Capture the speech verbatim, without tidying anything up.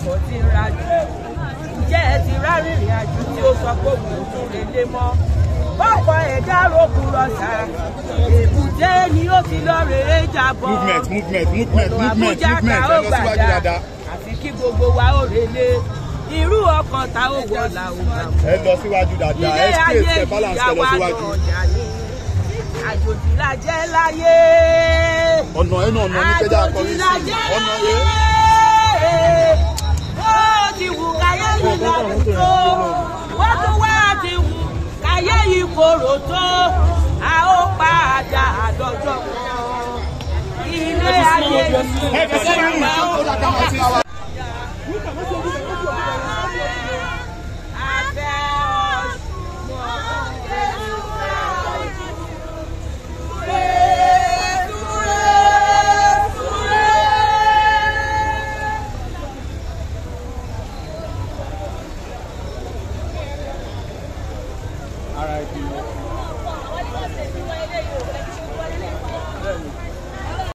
ọkọ̀ tí ń rajú. Ǹjẹ́ ẹ ti rárìnrìn àjò tí ó sọ pé òun kò lè lé mọ́? Bọ́kọ̀ ẹ̀dá rókun lọ́sà, èbúté ni ó ti lọ rèé jábọ̀. Movement, movement, movement, movement, movement, ẹ lọ síwájú dáadáa. Àfi kí gbogbo wa ó relé. Irú ọkàn ta ó wọ̀ là ó gbà. Ẹ lọ síwájú dáadáa, ẹ straight, ẹ balance, ẹ lọ síwájú. Àjòjì la jẹ́ láyé. Ọ̀nà ẹ̀ náà ọ̀nà ní kẹjá akọrin sí ọ̀nà ẹ̀. Ó ti wù káyé yìí ládùúgbò, wọ́n tún wá ti wù káyé yìí korò tó, a ó padà àdọ́jọ́ kan. Ilé ayé yìí.